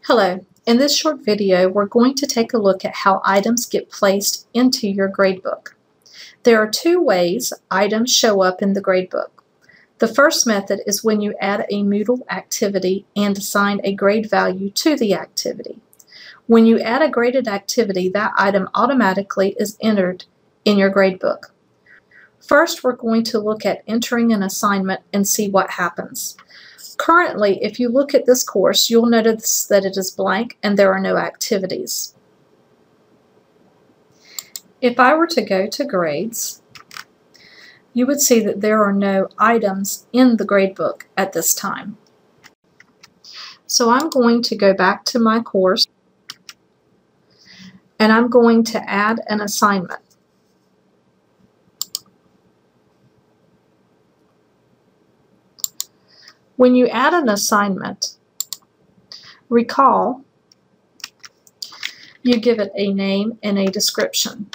Hello. In this short video, we're going to take a look at how items get placed into your gradebook. There are two ways items show up in the gradebook. The first method is when you add a Moodle activity and assign a grade value to the activity. When you add a graded activity, that item automatically is entered in your gradebook. First, we're going to look at entering an assignment and see what happens. Currently, if you look at this course, you'll notice that it is blank and there are no activities. If I were to go to grades, you would see that there are no items in the gradebook at this time. So I'm going to go back to my course and I'm going to add an assignment. When you add an assignment, recall you give it a name and a description.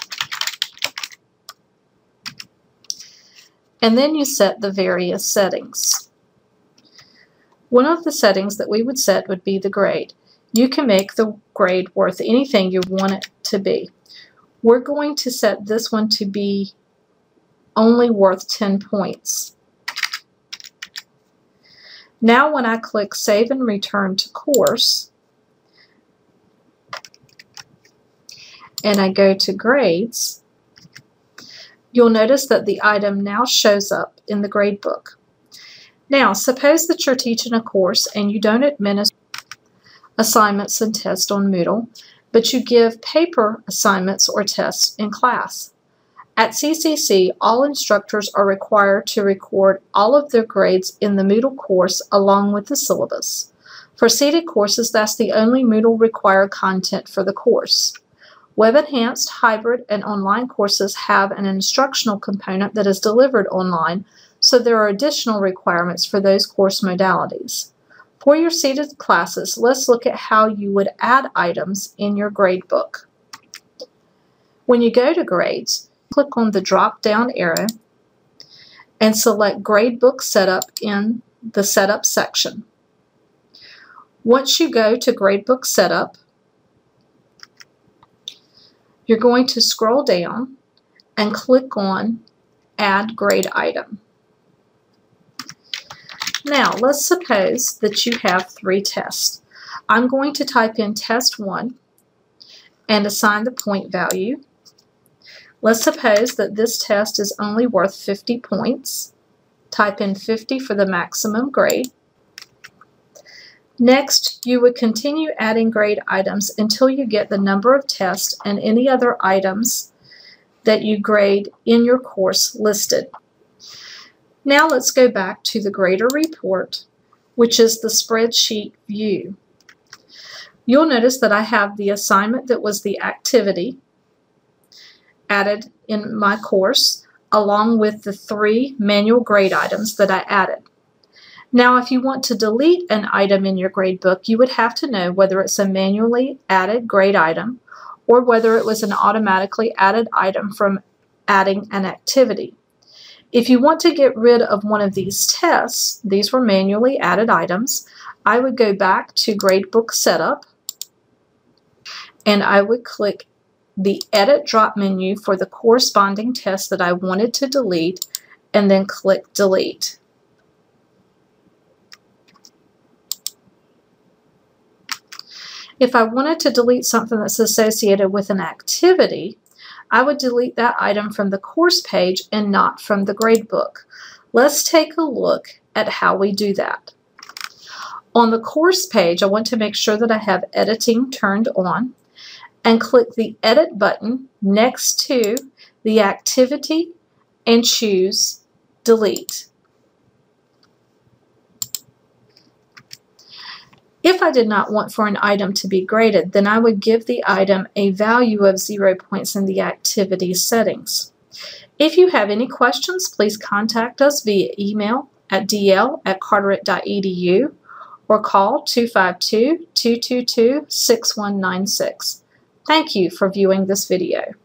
And then you set the various settings. One of the settings that we would set would be the grade. You can make the grade worth anything you want it to be. We're going to set this one to be only worth 10 points. Now when I click Save and Return to Course, and I go to Grades, you'll notice that the item now shows up in the gradebook. Now, suppose that you're teaching a course and you don't administer assignments and tests on Moodle, but you give paper assignments or tests in class. At CCC, all instructors are required to record all of their grades in the Moodle course along with the syllabus. For seated courses, that's the only Moodle required content for the course. Web Enhanced, Hybrid, and Online courses have an instructional component that is delivered online, so there are additional requirements for those course modalities. For your seated classes, let's look at how you would add items in your gradebook. When you go to Grades, click on the drop-down arrow and select Gradebook Setup in the Setup section. Once you go to Gradebook Setup, you're going to scroll down and click on Add Grade Item. Now, let's suppose that you have 3 tests. I'm going to type in Test 1 and assign the point value. Let's suppose that this test is only worth 50 points. Type in 50 for the maximum grade. Next, you would continue adding grade items until you get the number of tests and any other items that you grade in your course listed. Now let's go back to the grader report, which is the spreadsheet view. You'll notice that I have the assignment that was the activity added in my course, along with the 3 manual grade items that I added. Now, if you want to delete an item in your gradebook, you would have to know whether it's a manually added grade item or whether it was an automatically added item from adding an activity. If you want to get rid of one of these tests, these were manually added items, I would go back to Gradebook Setup and I would click the Edit drop menu for the corresponding test that I wanted to delete and then click Delete. If I wanted to delete something that's associated with an activity, I would delete that item from the course page and not from the gradebook. Let's take a look at how we do that. On the course page, I want to make sure that I have editing turned on and click the Edit button next to the activity and choose Delete. If I did not want for an item to be graded, then I would give the item a value of 0 points in the activity settings. If you have any questions, please contact us via email at dl@carteret.edu or call 252-222-6196. Thank you for viewing this video.